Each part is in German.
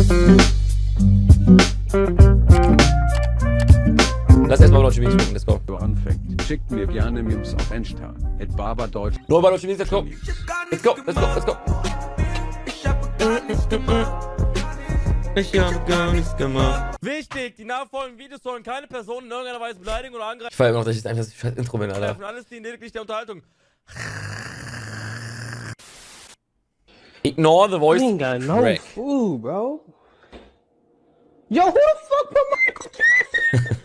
Lass erstmal Deutsche Wings gucken, let's go. Anfängt. Schickt mir gerne Memes auf Insta. @barberdeutsch. Nur bei Deutsche Wings, let's go. Let's go, let's go, let's go. Ich hab gar nichts gemacht. Wichtig, die nachfolgenden Videos sollen keine Personen in irgendeiner Weise beleidigen oder angreifen. Ich feiere immer noch, dass ich einfach das scheiß Intro bin, Alter. Alles dient lediglich der Unterhaltung. Ignore the voice. You ain't got no crack. food, bro. Yo, who the fuck put Michael Jackson?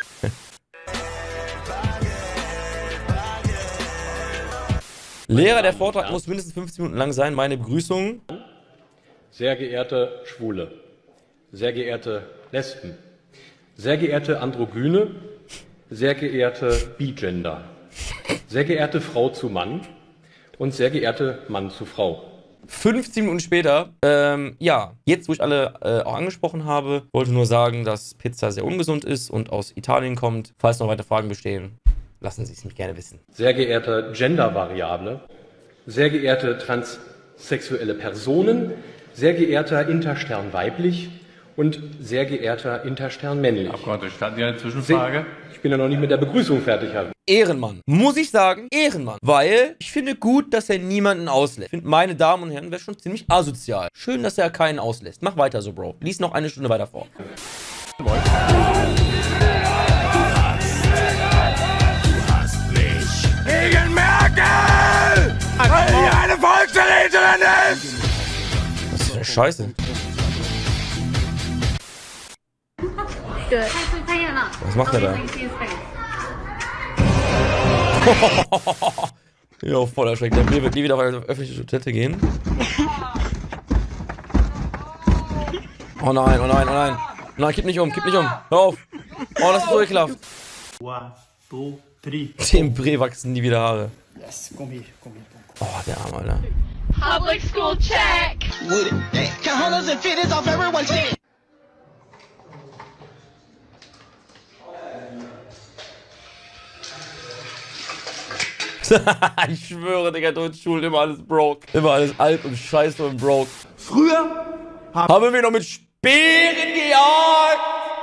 Lehrer, der Vortrag muss mindestens 15 Minuten lang sein. Meine Begrüßung. Sehr geehrte Schwule, sehr geehrte Lesben, sehr geehrte Androgyne, sehr geehrte Bigender, sehr geehrte Frau zu Mann und sehr geehrte Mann zu Frau. 15 Minuten später, ja, jetzt wo ich alle auch angesprochen habe, wollte nur sagen, dass Pizza sehr ungesund ist und aus Italien kommt. Falls noch weitere Fragen bestehen, lassen Sie es mich gerne wissen. Sehr geehrte Gendervariable, sehr geehrte transsexuelle Personen, sehr geehrter Interstern weiblich und sehr geehrter Interstern männlich. Abgeordneter, stand ja eine Zwischenfrage. Ich bin ja noch nicht mit der Begrüßung fertig. Ehrenmann. Muss ich sagen, Ehrenmann. Weil ich finde gut, dass er niemanden auslässt. Ich finde, meine Damen und Herren, wäre schon ziemlich asozial. Schön, dass er keinen auslässt. Mach weiter so, Bro. Lies noch eine Stunde weiter vor. Gegen Merkel! Weil die eine Volksverräterin ist! Was ist für eine Scheiße? Was macht er da? Jo, voll erschreckt. Der Bier wird nie wieder auf eine öffentliche Toilette gehen. Oh nein, oh nein, oh nein. Nein, kipp nicht um, kipp nicht um. Hör auf. Oh, das ist so ekelhaft. Dem Bre wachsen nie wieder Haare. Yes, komm hier, komm hier. Oh, der Arme, Alter. Public school check. Cajonas and fitteds off everyone's head. Ich schwöre, Digga, deutsche Schule, immer alles broke. Immer alles alt und scheiße und broke. Früher haben wir noch mit Speeren gejagt.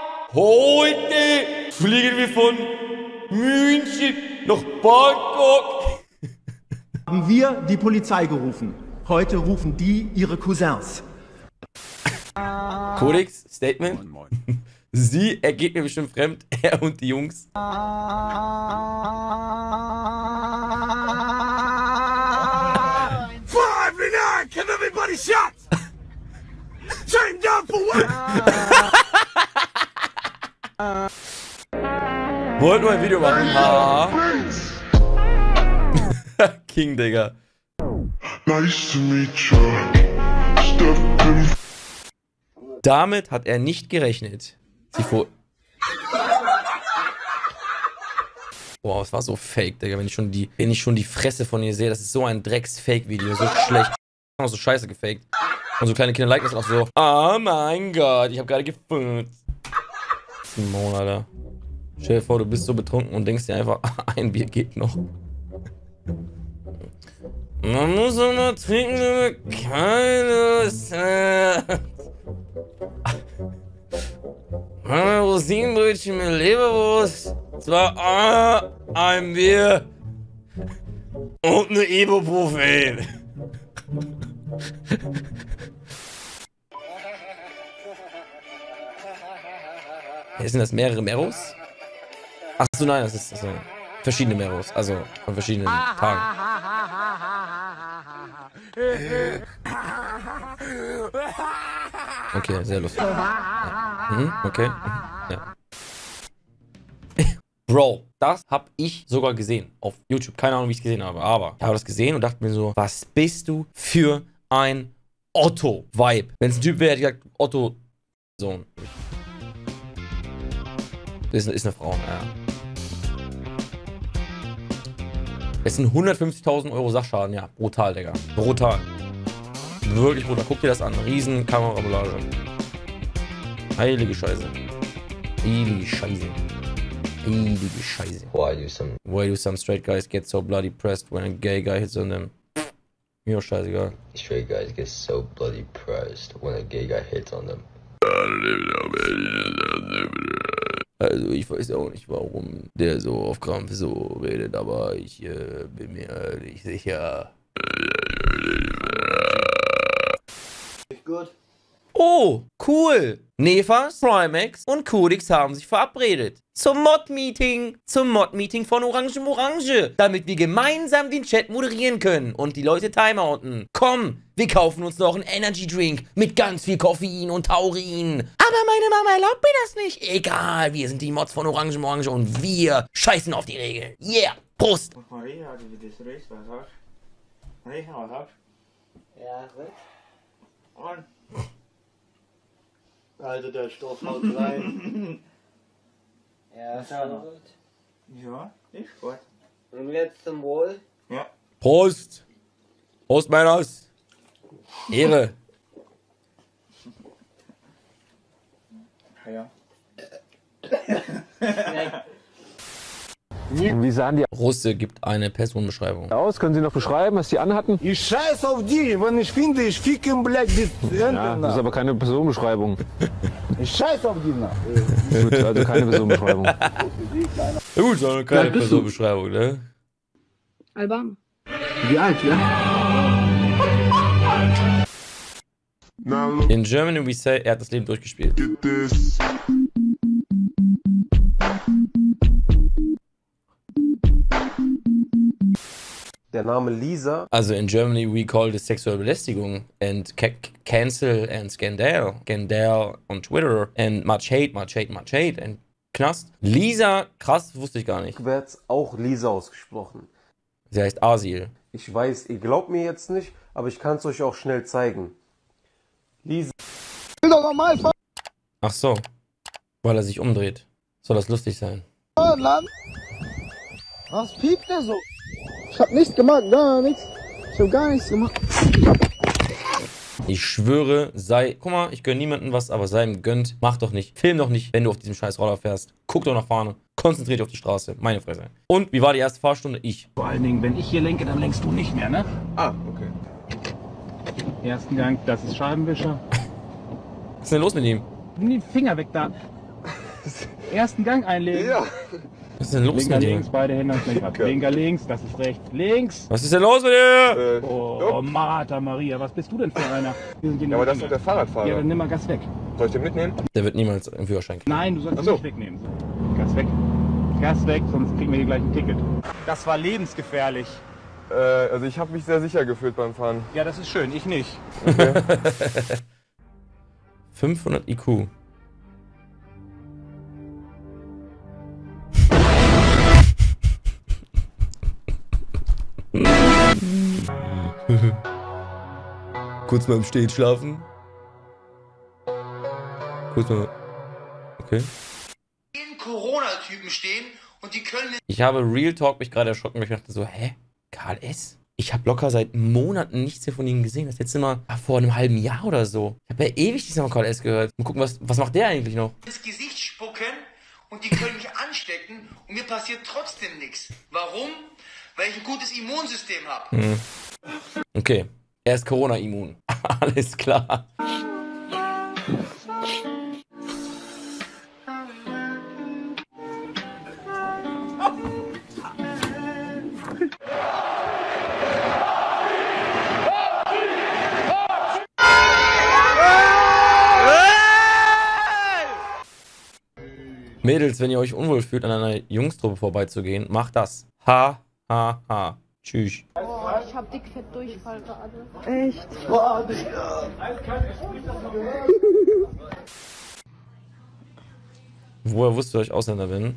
Heute fliegen wir von München nach Bangkok. Haben wir die Polizei gerufen. Heute rufen die ihre Cousins. Kodex, Statement. Moin. Sie, er geht mir bestimmt fremd, er und die Jungs. 5 Can everybody shot? Chain down for what? Wollt nur ein Video machen. Ha. King, Digga. Nice to meet you. Step in. Damit hat er nicht gerechnet. Sie vor. Boah, es war so fake, Digga. Wenn ich schon die Fresse von ihr sehe, das ist so ein Drecks-Fake-Video. So schlecht. Auch so scheiße gefaked. Und so kleine Kinder liken das auch so. Oh mein Gott, ich hab gerade gefunden. Simon, Alter. Stell dir vor, du bist so betrunken und denkst dir einfach, ein Bier geht noch. Man muss auch noch trinken, wenn man keine Lust hat. Rosinenbrötchen mit Leberwurst. Zwar ein Bier und eine Ibuprofen. Sind das mehrere Meros? Achso, nein, das ist verschiedene Meros. Also von verschiedenen Tagen. Okay, sehr lustig. Ja. Mhm, okay. Ja. Bro, das hab ich sogar gesehen auf YouTube. Keine Ahnung, wie ich es gesehen habe, aber ich habe das gesehen und dachte mir so, was bist du für ein Otto-Vibe? Wenn es ein Typ wäre, hätte ich gesagt, Otto-Sohn. Ist eine Frau, ja. Es sind 150.000 Euro Sachschaden, ja. Brutal, Digga. Brutal. Wirklich brutal. Guck dir das an. Riesen Kamerablage. Heilige Scheiße. Heilige Scheiße. Heilige Scheiße. Why do some straight guys get so bloody pressed when a gay guy hits on them? Mir scheißegal. Straight guys get so bloody pressed when a gay guy hits on them. Also ich weiß auch nicht, warum der so auf Krampf so redet, aber ich bin mir nicht sicher. Gut. Oh, cool. Nefas, Primax und Codex haben sich verabredet. Zum Mod-Meeting. Zum Mod-Meeting von Orange Morange. Damit wir gemeinsam den Chat moderieren können und die Leute timeouten. Komm, wir kaufen uns noch einen Energy-Drink mit ganz viel Koffein und Taurin. Aber meine Mama erlaubt mir das nicht. Egal, wir sind die Mods von Orange Morange und wir scheißen auf die Regeln. Yeah, Prost. Maria, wie das riecht, was sagst du? Maria, was sagst du? Ja, was? Und? Alter, der Stoff haut rein. Ja, ist ja gut. Ja, ist gut. Und jetzt zum Wohl. Ja. Prost. Prost, Männers. Ehre. Ja. Wie sahen die Russe gibt eine Personenbeschreibung. aus? Können Sie noch beschreiben, was die anhatten? Ich scheiß auf die, wenn ich finde, ich ficken, blöd, die Ja, das ist aber keine Personenbeschreibung. Ich scheiß auf die, na. Gut, also keine Personenbeschreibung. Ja gut, sondern keine Personenbeschreibung, ne? Alban. Wie alt, ja? In Germany we say, er hat das Leben durchgespielt. Get this. Der Name Lisa. Also in Germany we call this sexuelle Belästigung and cancel and Skandal. Skandal on Twitter and much hate and Knast. Lisa, krass, wusste ich gar nicht. Wird auch Lisa ausgesprochen. Sie heißt Asil. Ich weiß, ihr glaubt mir jetzt nicht, aber ich kann es euch auch schnell zeigen. Lisa. Ach so, weil er sich umdreht. Soll das lustig sein? Was piept der so? Ich hab nichts gemacht, gar nichts. Ich hab gar nichts gemacht. Ich schwöre, guck mal, ich gönn niemandem was, aber sei ihm gönnt. Mach doch nicht, film doch nicht, wenn du auf diesem scheiß Roller fährst. Guck doch nach vorne, konzentrier dich auf die Straße, meine Fresse. Und, wie war die erste Fahrstunde? Ich. Vor allen Dingen, wenn ich hier lenke, dann lenkst du nicht mehr, ne? Ah, okay. Ersten Gang, das ist Scheibenwischer. Was ist denn los mit ihm? Nimm den Finger weg da. Ersten Gang einlegen. Ja. Was ist denn los Linker mit dir? links, beide Hände ans Lenkrad. Linker links, das ist rechts. Links. Was ist denn los mit dir? Oh, Martha Maria, was bist du denn für einer? Ja, aber das ist doch der Fahrradfahrer. Ja, dann nimm mal Gas weg. Soll ich den mitnehmen? Der wird niemals einen Führerschein kriegen. Nein, du sollst ihn nicht wegnehmen. Gas weg. Gas weg, sonst kriegen wir hier gleich ein Ticket. Das war lebensgefährlich. Also ich habe mich sehr sicher gefühlt beim Fahren. Ja, das ist schön, ich nicht. Okay. 500 IQ. Kurz mal im Stehen schlafen. Kurz mal. Okay. Corona-Typen stehen und die können... Ich habe Real Talk mich gerade erschrocken, weil ich dachte so, hä? Karl S? Ich habe locker seit Monaten nichts mehr von ihm gesehen. Das letzte Mal vor einem halben Jahr oder so. Ich habe ja ewig nichts mehr von Karl S gehört. Mal gucken, was macht der eigentlich noch? ins Gesicht spucken und die können mich anstecken und mir passiert trotzdem nichts. Warum? Weil ich ein gutes Immunsystem habe. Okay. Er ist Corona-immun. Alles klar. Mädels, wenn ihr euch unwohl fühlt, an einer Jungstruppe vorbeizugehen, macht das. Ha, ha, ha. Tschüss. Oh, ich hab dickfett Durchfall gerade. Echt? Boah, Digga. Woher wusstet ihr, dass ich Ausländer bin?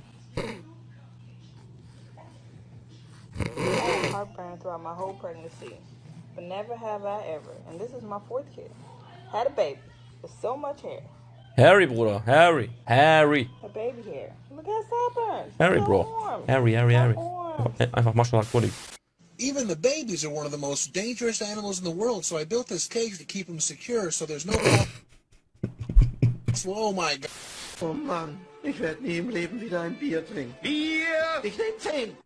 Heartburn throughout my whole pregnancy, but never have I ever. And this is my 4th kid. Had a baby with so much hair. Harry, Bruder. Harry. Harry. A baby hair. Look at sideburns. Harry, So Bro. warm. Harry, Harry, So Harry. warm. Einfach Marshall Cody. Even the babies are one of the most dangerous animals in the world, so I built this cage to keep them secure, so there's no... Oh my God. Oh Mann, ich werde nie im Leben wieder ein Bier trinken. Bier! Ich nehm 10.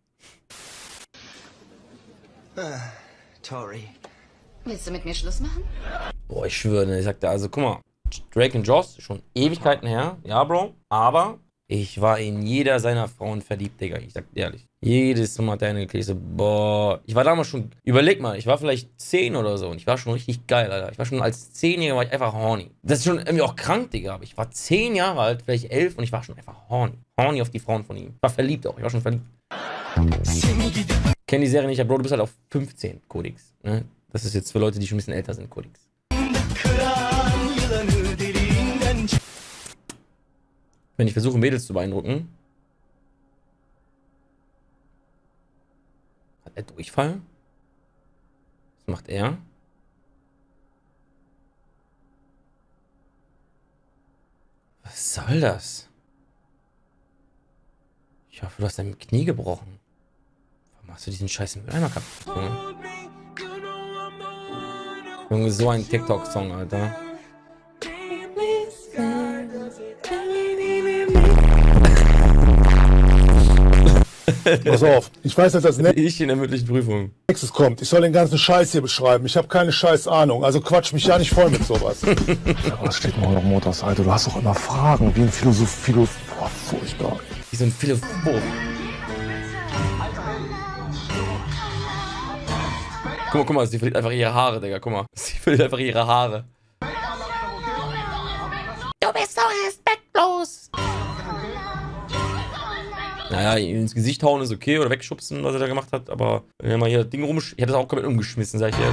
Tori. Willst du mit mir Schluss machen? Boah, ich schwöre, ne, ich sagte, also guck mal, Drake und Josh, schon Ewigkeiten her. Ja, Bro. Aber ich war in jeder seiner Frauen verliebt, Digga. Ich sag dir ehrlich. Jedes Mal hat der eine gekriegt, so, boah. Ich war damals schon, überleg mal, ich war vielleicht 10 oder so und ich war schon richtig geil, Alter. Ich war schon als 10-Jähriger war ich einfach horny. Das ist schon irgendwie auch krank, Digga. Aber ich war 10 Jahre alt, vielleicht 11 und ich war schon einfach horny. Horny auf die Frauen von ihm. Ich war verliebt auch, ich war schon verliebt. Kenn die Serie nicht, aber Bro, du bist halt auf 15, Codex. Ne? Das ist jetzt für Leute, die schon ein bisschen älter sind, Codex. Wenn ich versuche, Mädels zu beeindrucken. Hat er Durchfall? Was macht er? Was soll das? Ich hoffe, du hast dein Knie gebrochen. Warum hast du diesen scheiß Mülleimer kaputt, Junge? Junge, so ein TikTok-Song, Alter. Pass auf, ich weiß, dass das ich in der mündlichen Prüfung. Nächstes kommt. Ich soll den ganzen Scheiß hier beschreiben. Ich habe keine scheiß Ahnung. Also quatsch mich ja nicht voll mit sowas. Ja, was steht denn noch Motors, Alter? Du hast doch immer Fragen, wie ein Philosoph. Boah, furchtbar. Wie so ein Philosoph. Guck mal, sie verliert einfach ihre Haare, Digga. Guck mal. Sie verliert einfach ihre Haare. Du bist so respektlos. Naja, ins Gesicht hauen ist okay oder wegschubsen, was er da gemacht hat, aber wenn er mal hier Ding rumsch... Ich hätte das auch komplett umgeschmissen, sag ich ehrlich.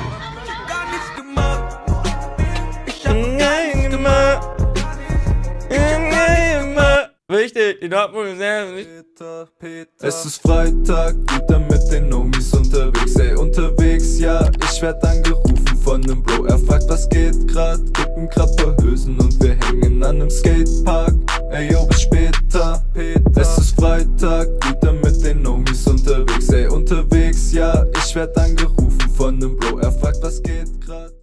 Wichtig, die Atmung ist sehr wichtig. Es ist Freitag, wieder mit den Homies unterwegs, ey, unterwegs, ja, ich werd angerufen von nem Bro, er fragt, was geht grad, gib ihm grad paar Hülsen und wir hängen an nem Skatepark, ey, yo, bis später, es ist Freitag, wieder mit den Homies unterwegs, ey, unterwegs, ja, ich werd angerufen von nem Bro, er fragt, was geht grad.